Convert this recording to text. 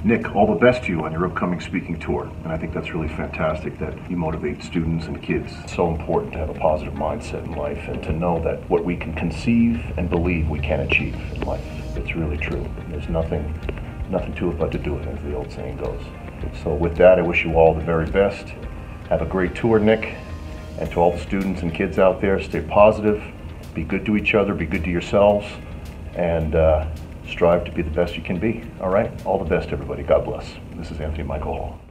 Nick, all the best to you on your upcoming speaking tour. And I think that's really fantastic that you motivate students and kids. It's so important to have a positive mindset in life and to know that what we can conceive and believe we can achieve in life. It's really true. There's nothing to it but to do it, as the old saying goes. So with that, I wish you all the very best. Have a great tour, Nick. And to all the students and kids out there, stay positive, be good to each other, be good to yourselves, and strive to be the best you can be. All right? All the best, everybody. God bless. This is Anthony Michael Hall.